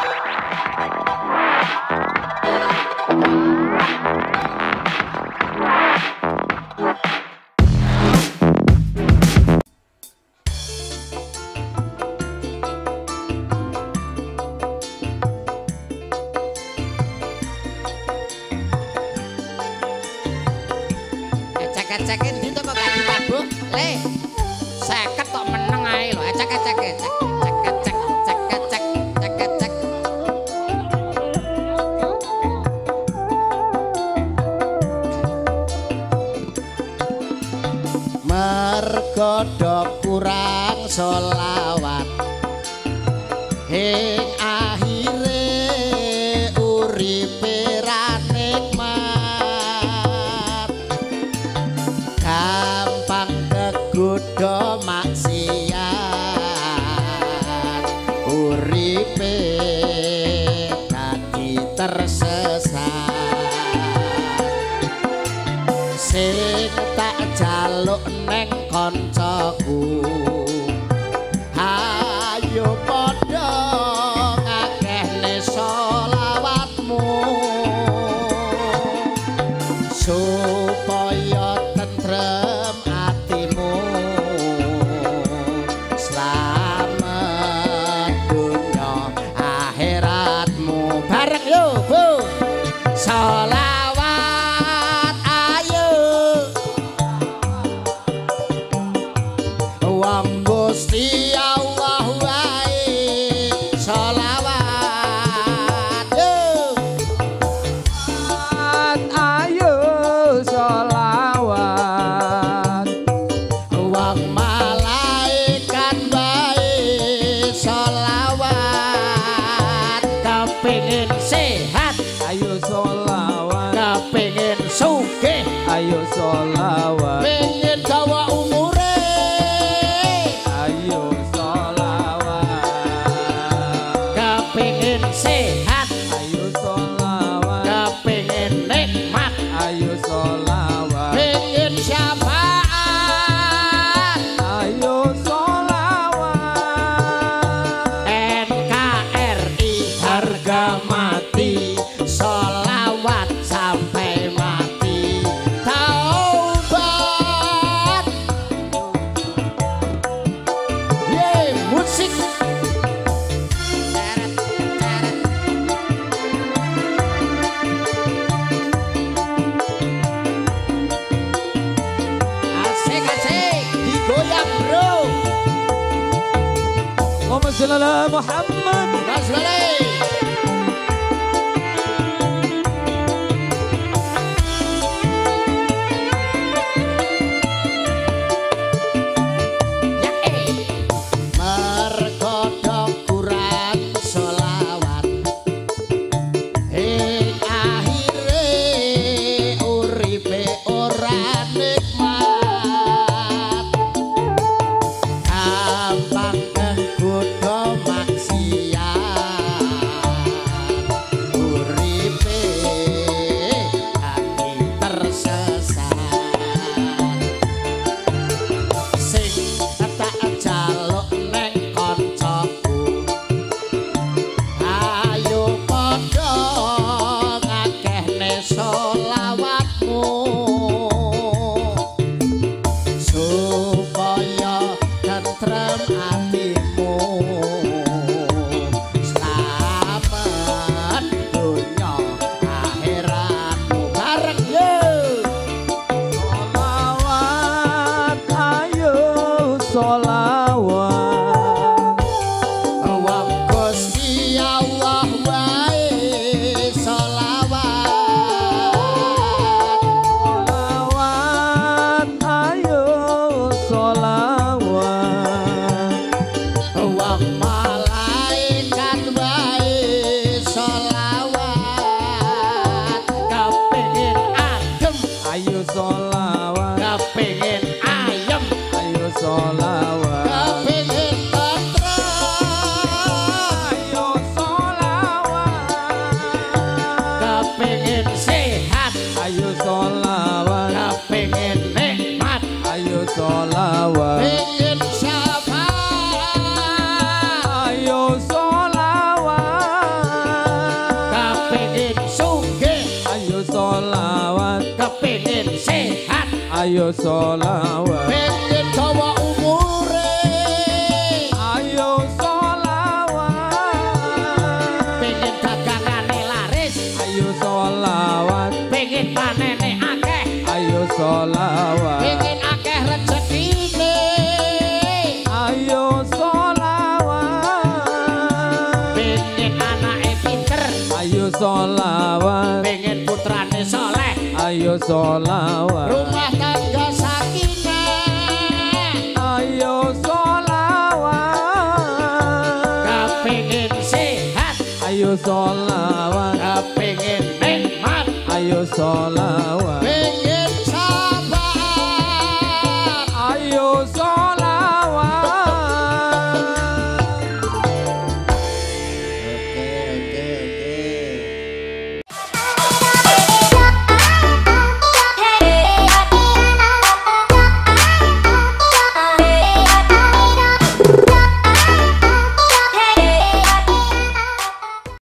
Ecek-ecekin di kok gak dipabuh le 50 tok meneng ae lho ecek-ecek cek mergo do kurang selawat ing akhire uripe ra nikmat gampang kegodha maksiat uripe dadi tersesat sing tak jaluk neng koncoku ayo padha ngakehne selawatmu supaya tentrem atimu slamet dunya akhiratmu bareng yo Bu selawat ayo wong Gusti Allah wae selawat ayo selawat wong malaikat wae selawat kepengin sehat ayo selawat kepengin sugih ayo selawat pengin dawa umure ayo selawat kepengin sehat ayo selawat kepengin nikmat ayo selawat pengin syafaat ayo selawat NKRI harga mati selawat sampai mati taubat ye musik asik digoyang bro Allahumma shalli ala Muhammad Mas Wali mergo do kurang selawat ing akhire uripe ora nikmat gampang kegodha maksiat ayo solawat pengen dawa umure ayo solawat pengen dagangane laris ayo solawat pengen panene akeh ayo solawat pengen akeh rezekine ayo solawat pengen anake pinter ayo solawat pengen putrane soleh ayo solawat rumah tangga sakinah ayo solawat kepengin sehat ayo solawat kepengin nikmat ayo solawat pengen